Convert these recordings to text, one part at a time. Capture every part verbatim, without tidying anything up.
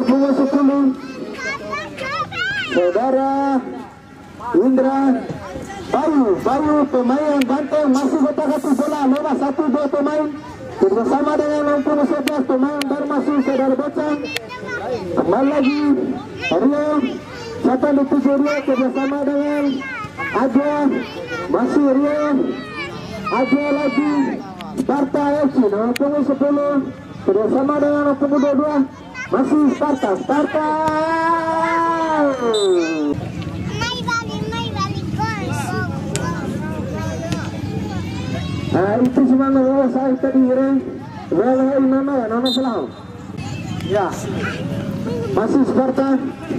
punggung sepuluh saudara Indra Bayu. Bayu pemain yang ganteng masih gotak-gatik bola lewat satu dua pemain bersama dengan nomor sebelas pemain baru masuk saudara Bocang. Kembali lagi Rio siapa dituju Rio kerjasama dengan Aja masih Rio Aja lagi Sparta F C nomor punggung sepuluh kerjasama dengan nomor punggung dua puluh dua masih Sparta Sparta. Nah itu cuma ngomong saya tadi kira walau nama ya nama selau ya masih Sparta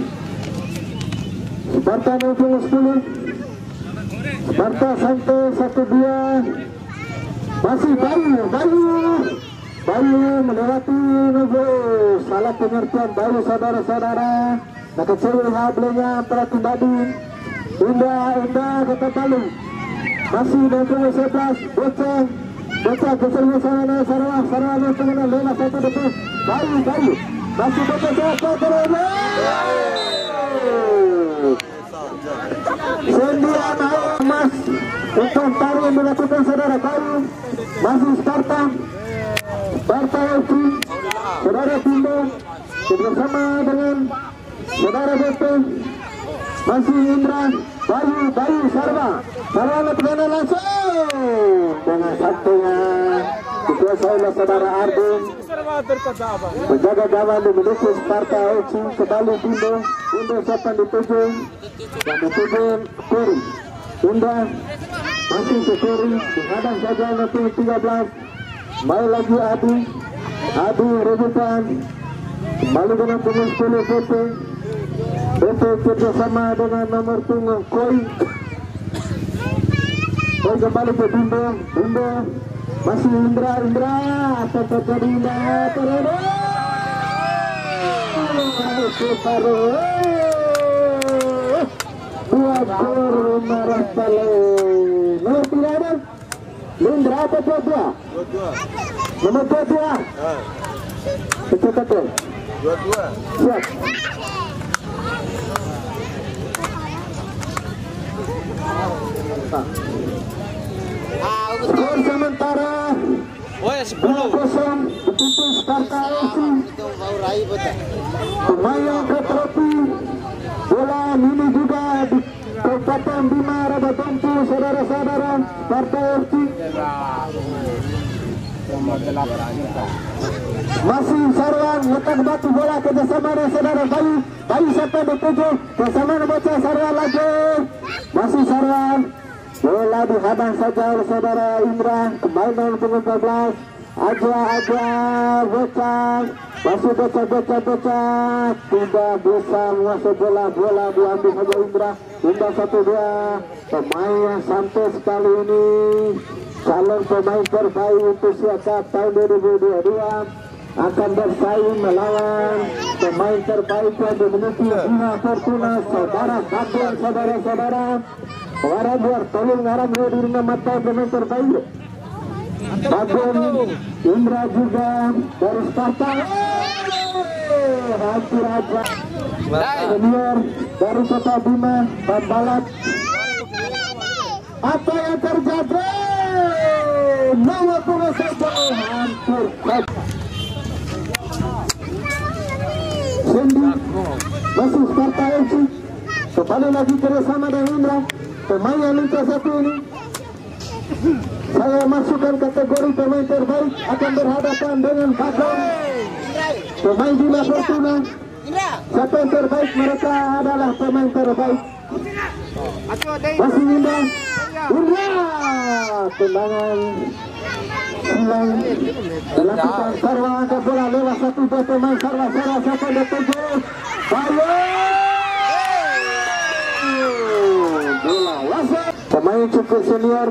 Sparta nomor punggung sepuluh Sparta sampai satu dua masih Bayu Bayu Bayu melewati nomor salah pengertian Bayu saudara-saudara nak kecil hablenya antara Tindadin Indah Indah kota Palu masih nomor sebelas Bocang Bocang keselnya sana Sarawak Sarawak nomor pengenal lima satu depan Bayu Bayu masih Bocang siapa terus sembilan emas untuk taruh yang dilakukan saudara Bayu masih Sparta Sparta F C saudara Tindo bersama dengan saudara B P masih Indra Bayu Bayu Sarwa Sarwa lepas langsung dengan satunya dikuasai oleh saudara Ardun menjaga gawang di mendukung Sparta F C kembali Tindo Tindo siapa dituju dan dituju Kuri Tunda masih ke Kuri menghadang saja nomor tiga belas kembali lagi Adi Adi rebutan kembali dengan punggung sepuluh B P B P kerjasama dengan nomor punggung Koi Koi kembali ke Bindo Bindo masih Indra Indra akan terjadi Indra terhadap separuh dua gol merah balik nomor tidak ada Indra apa dua dua nomor dua dua cepat dua dua siap skor sementara sepuluh kosong untuk Sparta F C. Pemain yang ketropi bola ini juga di Kabupaten Bima Rabatumpu saudara-saudara Sparta F C. Masih Sarwan letak batu bola kerjasama dengan saudara Bayu Bayu sampai dituju bersama bocah Sarwan lagi masih Sarwan bola dihadang saja oleh saudara Indra kembali nomor punggung empat belas aja aja bocah masih bocah bocah bocah tidak bisa menguasai bola bola diambil saja Indra Indra satu dua pemain yang sampai sekali ini calon pemain terbaik untuk siakap tahun dua ribu dua puluh dua akan bersaing melawan pemain terbaik yang dimiliki Bima Fortuna saudara Bagong saudara-saudara Wara buar tolong ngaram dirinya mata pemain terbaik Bagong Indra juga dari Sparta hampir aja senior dari Kota Bima Bambalat apa yang terjadi nomor punggung satu hampir Sendi masih Sparta F C kembali lagi kerjasama dengan Indra pemain yang minta satu ini saya masukkan kategori pemain terbaik akan berhadapan dengan Bagong pemain Bima Fortuna siapa yang terbaik mereka adalah pemain terbaik masih Indra Indra tendangan silang dilakukan Sarwa angkat bola lewat satu dua pemain Sarwa Sarwa siapa yang dituju Bayu bola wasit pemain cukup senior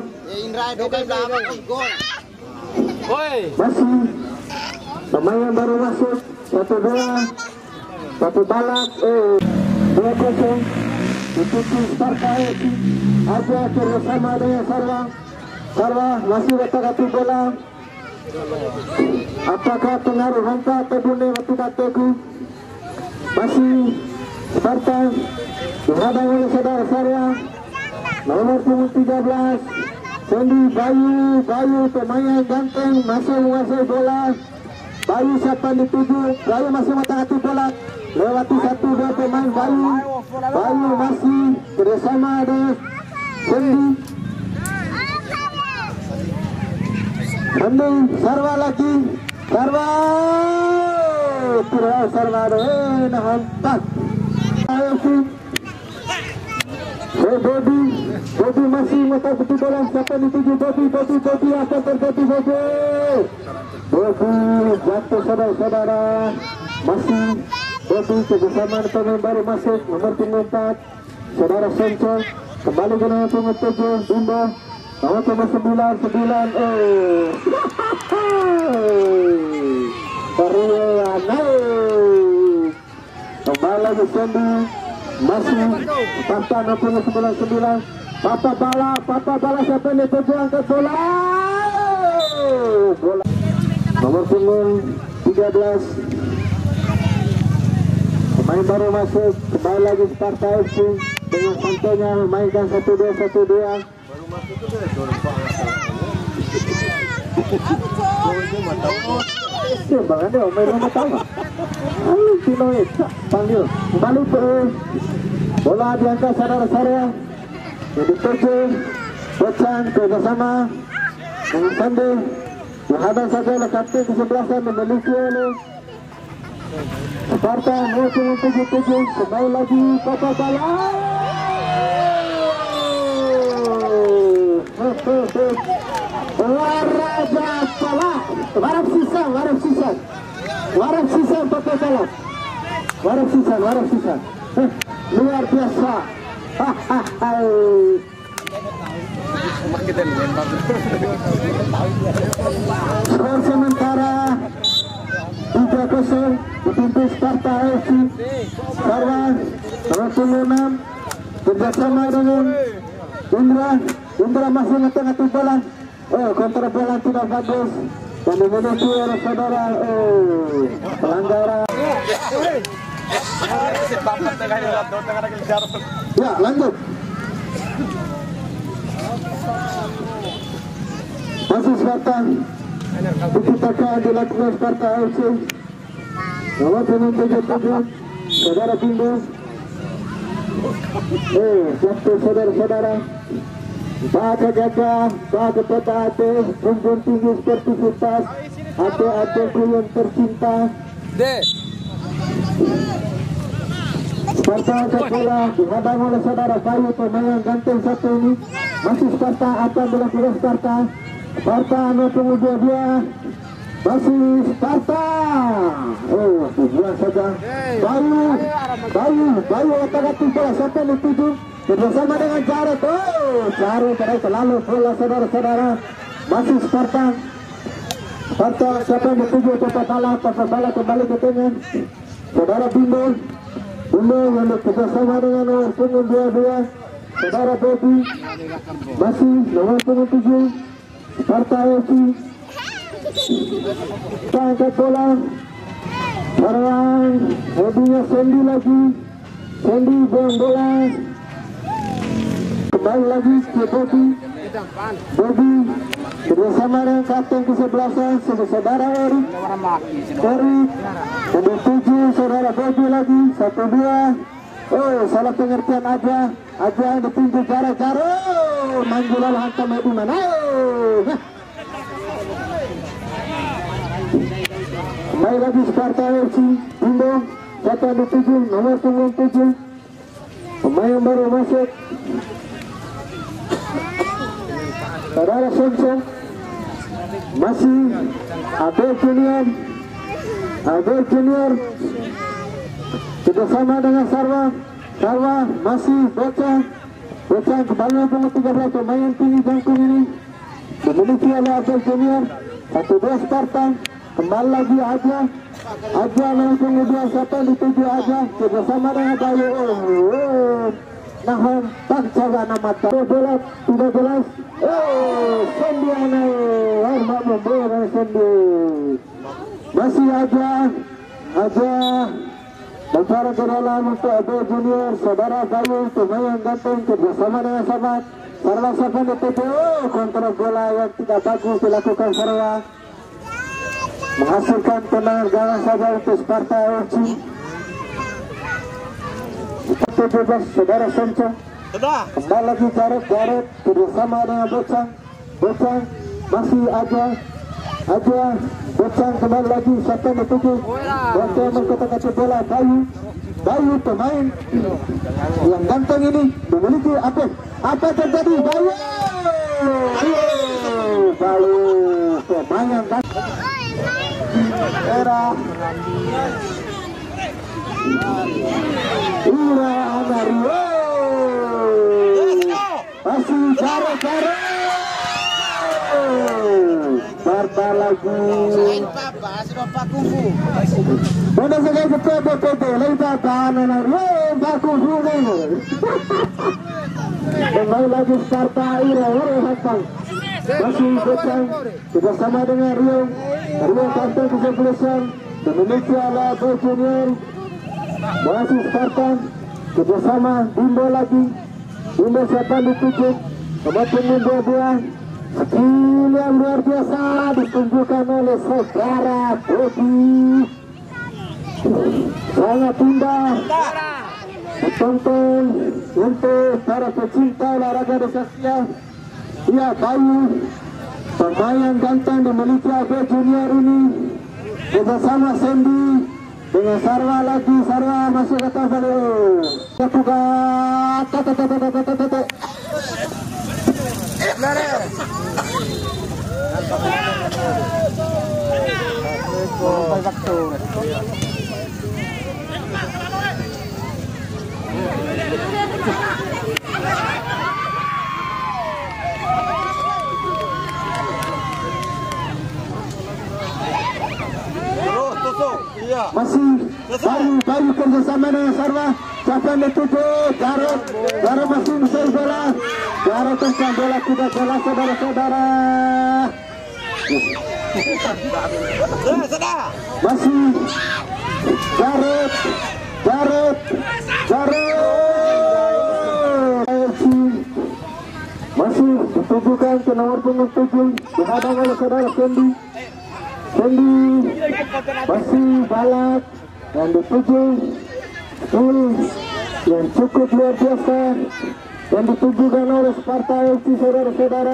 masih pemain yang baru masuk satu bola satu balak eh dua kosong dituju Sparta F C aja bersama dengan Sarwa Sarwa masih letak bola apakah pengaruh hangka atau bunyi waktu teguh masih Sparta dihadang oleh saudara saya nomor punggung tiga belas Sandy Bayu. Bayu pemain yang ganteng, masih menguasai bola. Bayu siapa dituju, Bayu masih mengangkat bola, lewati satu dua pemain Bayu. Bayu masih bersama dengan Sandy. Sandy Sarwa lagi, Sarwa tidak Sarwa eh nampak. So Bobby, Bobby masih mata betul bola, siapa dituju Bobby, Bobby, Bobby apa terjadi Bobby? Bobby jatuh saudara-saudara, masih Bobby bersama pemain baru masuk nomor punggung empat, saudara Sonco kembali ke nomor punggung tujuh, Bimbo nomor punggung sembilan, sembilan, oh, Korea naik, kembali lagi Sandy. Masih Papa nomor punggung sembilan sembilan, Papa Bala, Papa Bala siapa yang dituju angkat bola, bola nomor punggung tiga belas, pemain baru masuk, kembali lagi Sparta F C dengan santainya memainkan satu dua satu dua. Baru masuk itu deh, dorong banget. Bang ada main rumah tahu. Ayo Tino panggil kembali ke bola diangkat saudara-saudara. Jadi tujuh Bocan bersama dengan Sandi menghadang saja oleh kapten kesebelasan memiliki oleh Sparta nomor tujuh tujuh. Kembali lagi Papa Bala. Waraja Salah, warap sisa, warap sisa, warap sisa Papa Bala, warap sisa, warap sisa, eh, luar biasa, hahaha. Skor sementara tiga kosong dipimpin Sparta F C. Sarwa nomor puluh enam kerjasama dengan Indra. Indra masih ngeteng-ngeteng bola. Oh, kontra bola tidak bagus dan dimiliki oleh saudara. Oh, pelanggaran. Ya, lanjut. Masih Sparta. Dikitakan dilakukan Sparta F C. Nomor punggung tujuh tujuh, saudara Bimbo. Eh, satu saudara-saudara. Baca jaga, baca peta hati, junjung tinggi sportivitas, hati-hatiku yang tercinta. Sparta angkat bola, dihadang oleh saudara Bayu, pemain yang ganteng satu ini. Masih Sparta, akan dilakukan Sparta. Sparta nomor punggung dua dua, masih Sparta. Oh, tujuan saja. Bayu, Bayu, Bayu otak-atik bola sampai di tujuh. Bersama dengan Jarod. Oh, Jarod terus selalu bola saudara-saudara. Masih Sparta. Sparta siapa yang dituju Papa Bala, Papa Bala kembali ke tengah. Saudara Bimbo. Bimbo yang bersama dengan nomor punggung dua dua. Saudara Bobby. Masih nomor punggung tujuh. Sparta F C. Angkat bola. Sekarang Bobby-nya Sandy lagi. Sandy buang bola. Kembali lagi ke Bobby. Bobby bersama dengan kapten kesebelasan saudara Eri. Eri nomor tujuh saudara Bobby lagi satu dua. Oh, salah pengertian aja. Aja yang ditunjuk Jaro Jaro. Manjulah hantam di mana? Kembali lagi Sparta F C. Bimbo satu dituju nomor punggung tujuh. Pemain yang baru masuk. Saudara Samsung masih Abel Junior, Abel Junior bersama dengan Sarwa. Sarwa masih Bocah, Bocah kembali punggung tiga belas. Pemain yang tinggi jangkung ini dimiliki oleh Abel Junior. Satu dua Sparta. Kembali lagi aja, aja nomor punggung dua siapa dituju aja bersama dengan Bayu. Oh, nah, tak jaga nama tak bola tidak jelas. Oh, Sandy aneh, hormat membola Sandy. Masih aja, aja Acara kenalan untuk Abu Junior, Saudara Bayu, pemain yang ganteng kerjasama dengan sahabat. Sarwa Sapan di T P O, kontrol bola yang tidak bagus dilakukan Sarwa, menghasilkan tendangan gawang saja untuk Sparta F C. Seperti bebas Saudara Sancho. Kembali lagi Jared, Jared kerjasama dengan Bocang, Bocang masih aja, aja Bocang kembali lagi siapa yang dituju dan dia mengkotak-katik bola. Bayu, Bayu pemain yang ganteng ini memiliki apa? Apa terjadi? Bayu, Bayu pemain yang ganteng. Era Ira Anario masih cara-cara Sparta lagi Bunda sekali ketua B P T lagi tahan Anario baku sungai kembali lagi Sparta Ira Ira Hampang masih Bocang bersama dengan Rio Rio sampai kesempatan memiliki ala B Junior masih Spartan kerjasama Bimbo lagi Bimbo siapa dituju kemudian dua-dua skill yang luar biasa ditunjukkan oleh saudara Bobi. Sangat indah ditonton untuk para pecinta olahraga desa Siak. Ya, Bayu pemain yang ganteng dimiliki A B Junior ini bersama Sandy dengan Sarwa lagi. Sarwa masuk ke atas. Buka tete tete tete tete masih Bayu, Bayu kerjasama dengan Sarwa. Siapa yang dituju? Jarod, Jarod masih bisa bola. Jarod tentang bola tidak bola saudara-saudara. Masih Jarod, Jarod, Jarod. Masih ditujukan ke nomor punggung tujuh dihadang oleh saudara Sandy. Sandy masih balak yang dituju skill yang cukup luar biasa yang ditujukan oleh Sparta F C saudara-saudara.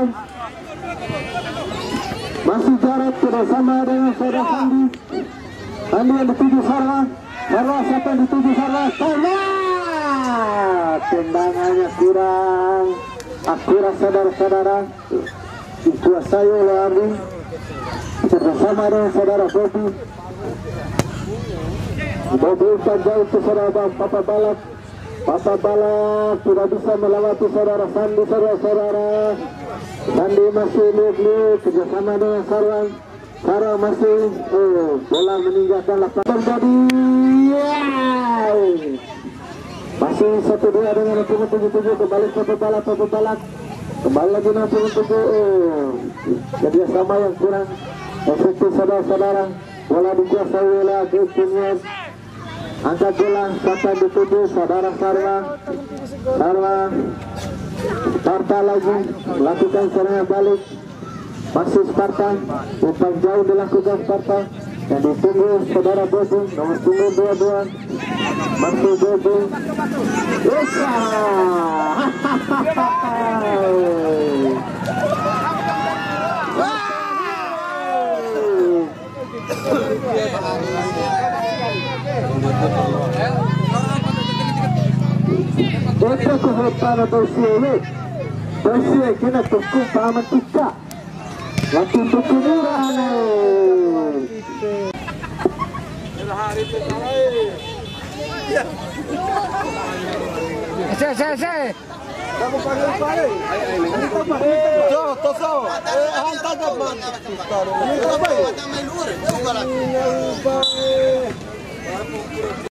Masih Jarak bersama dengan saudara Sandy. Sandy yang dituju Sarwa. Sarwa siapa yang dituju Sarwa? Sarwa tendangannya kurang akurat saudara-saudara, dikuasai oleh Ardi bersama dengan saudara Bobi. Bobi umpan jauh ke saudara Papa Balap. Papa Balap tidak bisa melewati saudara Sandi. Saudara-saudara Sandi masih liuk-liuk kerjasama dengan Sarwa. Sarwa masih oh, bola meninggalkan lapangan terjadi. Masih satu dua dengan nomor tujuh tujuh kembali Papa Balap. Papa Balap kembali lagi nomor tujuh. Oh, kerjasama yang kurang efektif saudara-saudara. Bola dikuasai oleh A B Junior. Angkat bola siapa dituju saudara Sarwa. Sarwa Sparta lagi melakukan serangan balik. Masih Sparta, umpan jauh dilakukan Sparta yang ditunggu saudara Bobi nomor punggung dua dua. Masih Bobi. Bisa. Esta corretada do Cielo, do Cielo aqui na Tucumpa, Matica, lá tem Tucumura, né? Saya, saya, saya. Kamu panggil pare. Jo, toso. Hantar ke mana? Ini apa?